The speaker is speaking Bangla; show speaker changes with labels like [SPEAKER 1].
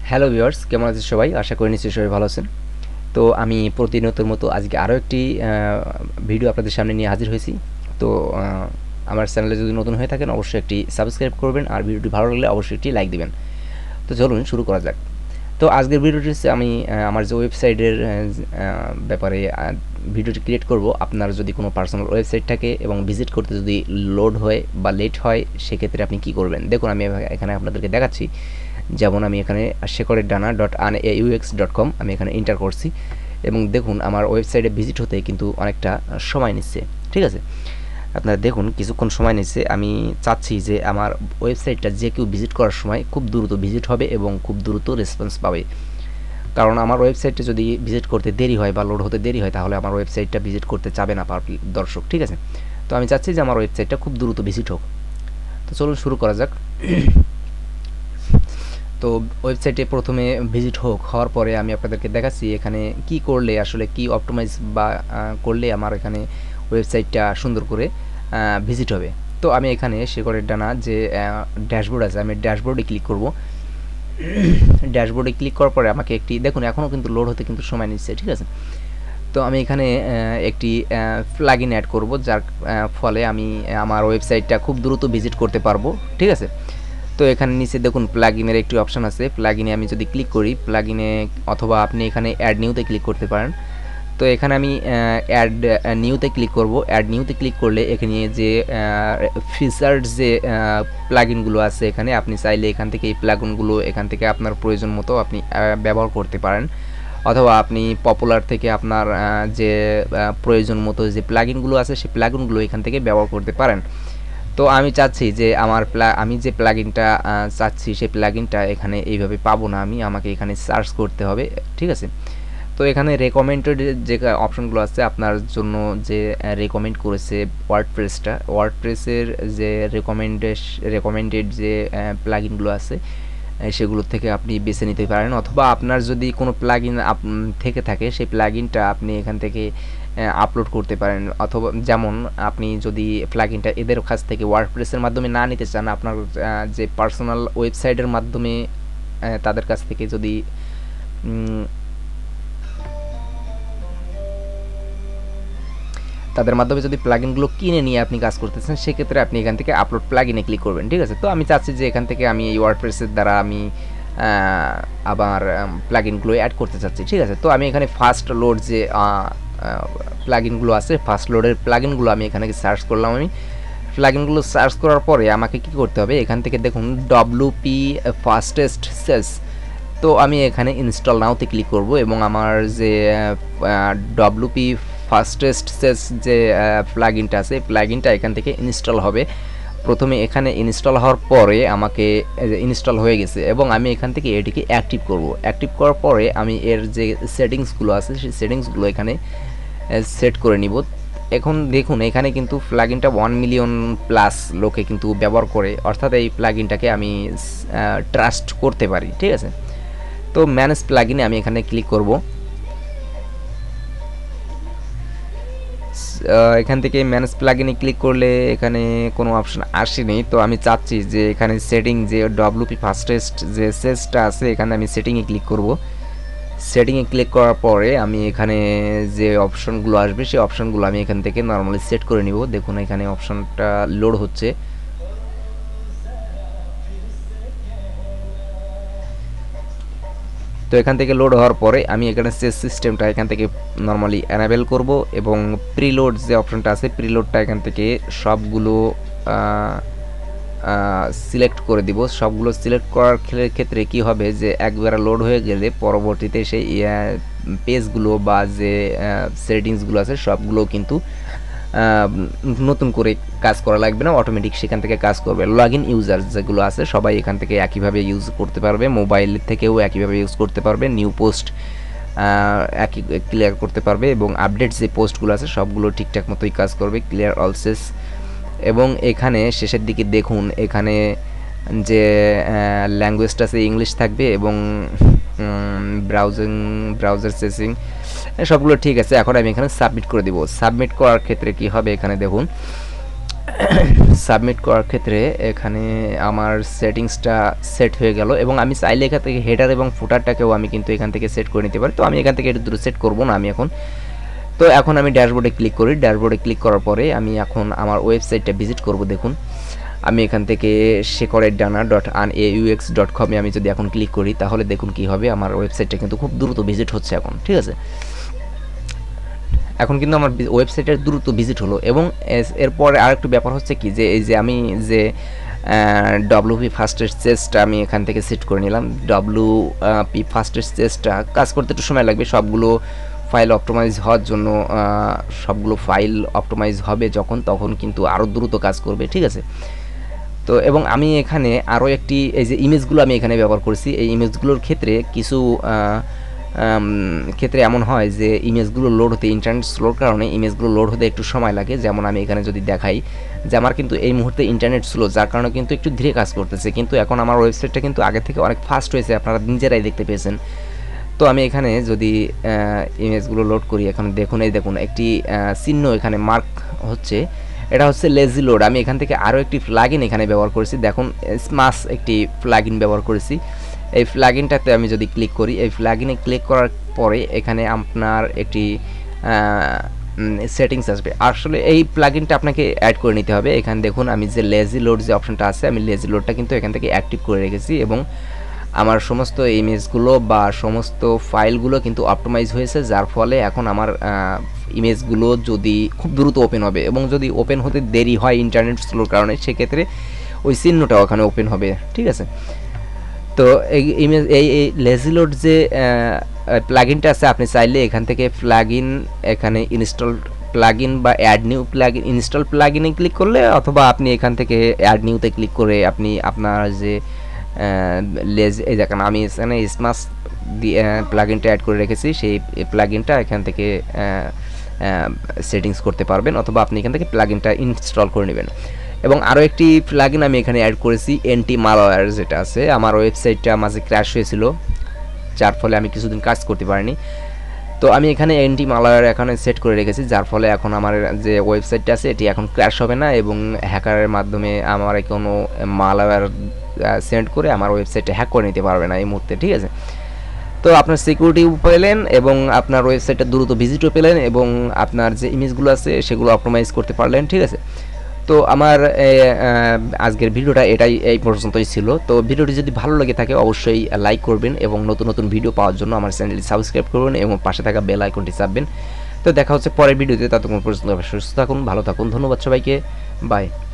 [SPEAKER 1] হ্যালো ভিউয়ার্স, কেমন আছেন সবাই? আশা করি নিশ্চয়ই সবাই ভালো আছেন। তো আমি প্রতিনিয়তের মতো আজকে আরও একটি ভিডিও আপনাদের সামনে নিয়ে হাজির হয়েছি। তো আমার চ্যানেলে যদি নতুন হয়ে থাকেন অবশ্যই একটি সাবস্ক্রাইব করবেন, আর ভিডিওটি ভালো লাগলে অবশ্যই একটি লাইক দিবেন। তো চলুন শুরু করা যাক। তো আজকের ভিডিওটি হচ্ছে আমি আমার যে ওয়েবসাইটের ব্যাপারে ভিডিওটি ক্রিয়েট করব। আপনার যদি কোনো পার্সোনাল ওয়েবসাইট থাকে এবং ভিজিট করতে যদি লোড হয় বা লেট হয়, সেক্ষেত্রে আপনি কী করবেন? দেখুন, আমি এখানে আপনাদেরকে দেখাচ্ছি। যেমন আমি এখানে shekoredana.anaux.com আমি এখানে এন্টার করছি এবং দেখুন আমার ওয়েবসাইটে ভিজিট হতে কিন্তু অনেকটা সময় নিচ্ছে। ঠিক আছে, আপনারা দেখুন কিছুক্ষণ সময় নিচ্ছে। আমি চাচ্ছি যে আমার ওয়েবসাইটটা যে কেউ ভিজিট করার সময় খুব দ্রুত ভিজিট হবে এবং খুব দ্রুত রেসপন্স পাবে। কারণ আমার ওয়েবসাইটে যদি ভিজিট করতে দেরি হয় বা লোড হতে দেরি হয়, তাহলে আমার ওয়েবসাইটটা ভিজিট করতে চাবে না দর্শক। ঠিক আছে, তো আমি চাচ্ছি যে আমার ওয়েবসাইটটা খুব দ্রুত ভিজিট হোক। তো চলুন শুরু করা যাক। তো ওয়েবসাইটে প্রথমে ভিজিট হওয়ার পরে আমি আপনাদেরকে দেখাচ্ছি এখানে কি করলে আসলে কি অপটিমাইজ বা করলে আমার এখানে ওয়েবসাইটটা সুন্দর করে ভিজিট হবে। তো আমি এখানে শেকড়ের ডানা যে ড্যাশবোর্ড আছে, আমি ড্যাশবোর্ডে ক্লিক করব। ড্যাশবোর্ডে ক্লিক করার পরে আমাকে একটি দেখুন এখনও কিন্তু লোড হতে কিন্তু সময় নিচ্ছে। ঠিক আছে, তো আমি এখানে একটি প্লাগইন অ্যাড করব, যার ফলে আমি আমার ওয়েবসাইটটা খুব দ্রুত ভিজিট করতে পারবো। ঠিক আছে, তো এখানে নিচে দেখুন প্লাগইনের একটি অপশন আছে। প্লাগইনে আমি যদি ক্লিক করি, প্লাগইনে অথবা আপনি এখানে অ্যাড নিউতে ক্লিক করতে পারেন। তো এখানে আমি অ্যাড নিউতে ক্লিক করব। অ্যাড নিউতে ক্লিক করলে এখানে যে ফিচার্ড যে প্লাগইনগুলো আছে, এখানে আপনি চাইলে এখান থেকে এই প্লাগইনগুলো এখান থেকে আপনার প্রয়োজন মতো আপনি ব্যবহার করতে পারেন, অথবা আপনি পপুলার থেকে আপনার যে প্রয়োজন মতো যে প্লাগইনগুলো আছে সেই প্লাগইনগুলো এখান থেকে ব্যবহার করতে পারেন। তো আমি চাচ্ছি যে আমি যে প্লাগইনটা চাচ্ছি সেই প্লাগইনটা এখানে এইভাবে পাবো না, আমাকে এখানে সার্চ করতে হবে। ঠিক আছে, তো এখানে রেকমেন্ডেড যে অপশনগুলো আছে আপনার জন্য, যে রেকমেন্ড করেছে ওয়ার্ডপ্রেসের যে রেকমেন্ডেড যে প্লাগইনগুলো আছে সেগুলো থেকে আপনি বেছে নিতে পারেন, অথবা আপনার যদি কোনো প্লাগইন থেকে থাকে সেই প্লাগইনটা আপনি এখান থেকে আপলোড করতে পারেন। অথবা যেমন আপনি যদি প্লাগইনটা এদের কাছ থেকে ওয়ার্ডপ্রেসের মাধ্যমে না নিতে চান, আপনার যে পার্সোনাল ওয়েবসাইটের মাধ্যমে তাদের কাছ থেকে যদি তাদের মাধ্যমে যদি প্লাগইনগুলো কিনে নিয়ে আপনি কাজ করতেছেন, সেক্ষেত্রে আপনি এখান থেকে আপলোড প্লাগইনে ক্লিক করবেন। ঠিক আছে, তো আমি চাচ্ছি যে এখান থেকে আমি এই ওয়ার্ডপ্রেসের দ্বারা আমি আবার প্লাগইনগুলো অ্যাড করতে চাচ্ছি। ঠিক আছে, তো আমি এখানে ফার্স্ট লোড যে প্লাগইনগুলো আছে, ফার্স্ট লোডের প্লাগইনগুলো আমি এখানে সার্চ করলাম। আমি প্লাগইনগুলো সার্চ করার পরে আমাকে কি করতে হবে, এখান থেকে দেখুন ডব্লিউপি ফাস্টেস্ট সেস। তো আমি এখানে ইনস্টল নাওতে ক্লিক করব এবং আমার যে ডব্লিউপি ফাস্টেস্ট সেস যে প্লাগইনটা আছে, প্লাগইনটা এখান থেকে ইনস্টল হবে। প্রথমে এখানে ইনস্টল হওয়ার পরে আমাকে ইনস্টল হয়ে গেছে এবং আমি এখান থেকে এটিকে অ্যাক্টিভ করব। অ্যাক্টিভ করার পরে আমি এর যে সেটিংসগুলো আছে সেই সেটিংসগুলো এখানে সেট করে নিব। এখন দেখুন এখানে কিন্তু প্লাগইনটা 1 মিলিয়ন প্লাস লোকে কিন্তু ব্যবহার করে, অর্থাৎ এই প্লাগইনটাকে আমি ট্রাস্ট করতে পারি। ঠিক আছে, তো ম্যানেজ প্লাগইনে আমি এখানে ক্লিক করব। এখান থেকে ম্যানেজ প্লাগইনে ক্লিক করলে এখানে কোনো অপশন আসেনি। তো আমি চাচ্ছি যে এখানে সেটিং যে ডব্লিউপি ফাস্টেস্ট যে সেসটা আছে, এখানে আমি সেটিংয়ে ক্লিক করব। সেটিংয়ে ক্লিক করার পরে আমি এখানে যে অপশনগুলো আসবে সেই অপশনগুলো আমি এখান থেকে নর্মালি সেট করে নিব। দেখুন এখানে অপশনটা লোড হচ্ছে। তো এখান থেকে লোড হওয়ার পরে আমি এখানে সেস সিস্টেমটা এখান থেকে নর্মালি অ্যানাবেল করব এবং প্রিলোড যে অপশনটা আছে প্রিলোডটা এখান থেকে সবগুলো সিলেক্ট করে দিব। সবগুলো সিলেক্ট করার ক্ষেত্রে কি হবে যে একবার লোড হয়ে গেলে পরবর্তীতে সেই পেজগুলো বা যে সেটিংসগুলো আছে সবগুলো কিন্তু নতুন করে কাজ করা লাগবে না, অটোমেটিক সেখান থেকে কাজ করবে। লগইন ইউজার যেগুলো আছে সবাই এখান থেকে একইভাবে ইউজ করতে পারবে, মোবাইল থেকেও একইভাবে ইউজ করতে পারবে, নিউ পোস্ট একই ক্লিয়ার করতে পারবে এবং আপডেট যে পোস্টগুলো আছে সবগুলো ঠিকঠাক মতোই কাজ করবে। ক্লিয়ার অলসেস। এবং এখানে শেষের দিকে দেখুন এখানে যে ল্যাঙ্গুয়েজটা আছে ইংলিশ থাকবে এবং ব্রাউজার সেসিং সবগুলো ঠিক আছে। এখন আমি এখানে সাবমিট করে দিব। সাবমিট করার ক্ষেত্রে কি হবে, এখানে দেখুন সাবমিট করার ক্ষেত্রে এখানে আমার সেটিংসটা সেট হয়ে গেল এবং আমি চাইলে এখান থেকে হেডার এবং ফুটারটাকেও আমি কিন্তু এখান থেকে সেট করে নিতে পারি। তো আমি এখান থেকে এটা দুটো সেট করব না আমি এখন। তো এখন আমি ড্যাশবোর্ডে ক্লিক করি। ড্যাশবোর্ডে ক্লিক করার পরে আমি এখন আমার ওয়েবসাইটটা ভিজিট করব। দেখুন আমি এখান থেকে shekoredana.unaux.com এ আমি যদি এখন ক্লিক করি তাহলে দেখুন কি হবে, আমার ওয়েবসাইটটা কিন্তু খুব দ্রুত ভিজিট হচ্ছে এখন, ঠিক আছে। এখন কিন্তু আমার ওয়েবসাইটের দ্রুত ভিজিট হলো এবং এরপরে আরেকটু ব্যাপার হচ্ছে কি যে এই যে আমি যে ডব্লিউপি ফাস্টেস্ট চেস্টটা আমি এখান থেকে সেট করে নিলাম। ডব্লিউপি ফাস্টেস্ট চেস্টটা কাজ করতে একটু সময় লাগবে, সবগুলো ফাইল অপটিমাইজ হওয়ার জন্য সবগুলো ফাইল অপটিমাইজ হবে যখন, তখন কিন্তু আরও দ্রুত কাজ করবে, ঠিক আছে। তো এবং আমি এখানে আরও একটি এই যে ইমেজগুলো আমি এখানে ব্যবহার করেছি, এই ইমেজগুলোর ক্ষেত্রে কিছু ক্ষেত্রে এমন হয় যে ইমেজগুলো লোড হতে ইন্টারনেট স্লোর কারণে ইমেজগুলো লোড হতে একটু সময় লাগে। যেমন আমি এখানে যদি দেখাই যে আমার কিন্তু এই মুহূর্তে ইন্টারনেট স্লো, যার কারণে কিন্তু একটু ধীরে কাজ করতেছে, কিন্তু এখন আমার ওয়েবসাইটটা কিন্তু আগে থেকে অনেক ফাস্ট হয়েছে, আপনারা নিজেরাই দেখতে পেয়েছেন। তো আমি এখানে যদি ইমেজগুলো লোড করি, এখন দেখুন এই দেখুন একটি চিহ্ন এখানে মার্ক হচ্ছে, এটা হচ্ছে লেজি লোড। আমি এখান থেকে আরও একটি প্লাগইন এখানে ব্যবহার করেছি, দেখুন স্মাস একটি প্লাগইন ব্যবহার করেছি। এই প্লাগইনটাতে আমি যদি ক্লিক করি, এই প্লাগইনে ক্লিক করার পরে এখানে আপনার একটি সেটিংস আসবে। আসলে এই প্লাগইনটা আপনাকে অ্যাড করে নিতে হবে। এখানে দেখুন আমি যে লেজি লোড যে অপশনটা আছে, আমি লেজি লোডটা কিন্তু এখান থেকে অ্যাক্টিভ করে রেখেছি এবং আমার সমস্ত ইমেজগুলো বা সমস্ত ফাইলগুলো কিন্তু অপটিমাইজ হয়েছে, যার ফলে এখন আমার ইমেজগুলো যদি খুব দ্রুত ওপেন হবে এবং যদি ওপেন হতে দেরি হয় ইন্টারনেট স্লোর কারণে, সেক্ষেত্রে ওই চিহ্নটাও ওখানে ওপেন হবে, ঠিক আছে। তো এই ইমেজ এই লেজি লোড যে প্লাগইনটা আছে, আপনি চাইলে এখান থেকে প্লাগইন এখানে ইনস্টল প্লাগইন বা অ্যাড নিউ প্লাগইন, ইনস্টল প্লাগইনে ক্লিক করলে অথবা আপনি এখান থেকে অ্যাড নিউতে ক্লিক করে আপনি আপনার যে এই দেখেন আমি এখানে স্মাস প্লাগইনটা অ্যাড করে রেখেছি, সেই প্লাগইনটা এখান থেকে সেটিংস করতে পারবেন, অথবা আপনি এখান থেকে প্লাগইনটা ইনস্টল করে নেবেন। এবং আরও একটি প্লাগইন আমি এখানে অ্যাড করেছি, এন্টি মালওয়্যার যেটা আছে। আমার ওয়েবসাইটটা মাঝে ক্র্যাশ হয়েছিল, যার ফলে আমি কিছুদিন কাজ করতে পারিনি। তো আমি এখানে এন্টি মালওয়্যার এখানে সেট করে রেখেছি, যার ফলে এখন আমার যে ওয়েবসাইটটা আছে এটি এখন ক্র্যাশ হবে না এবং হ্যাকারের মাধ্যমে আমার কোনো মালওয়্যার সেন্ড করে আমার ওয়েবসাইটটা হ্যাক করে নিতে পারবে না এই মুহূর্তে, ঠিক আছে। তো আপনার সিকিউরিটিও পেলেন এবং আপনার ওয়েবসাইটটা দ্রুত ভিজিটও পেলেন এবং আপনার যে ইমেজগুলো আছে সেগুলো অপটিমাইজ করতে পারলেন, ঠিক আছে। তো আমার আজকের ভিডিওটা এই পর্যন্তই ছিল। তো ভিডিওটি যদি ভালো লেগে থাকে অবশ্যই লাইক করবেন এবং নতুন নতুন ভিডিও পাওয়ার জন্য আমার চ্যানেলটি সাবস্ক্রাইব করবেন এবং পাশে থাকা বেল আইকনটি চাপবেন। তো দেখা হচ্ছে পরের ভিডিওতে, ততক্ষণ পর্যন্ত সুস্থ থাকুন, ভালো থাকুন, ধন্যবাদ সবাইকে, বাই।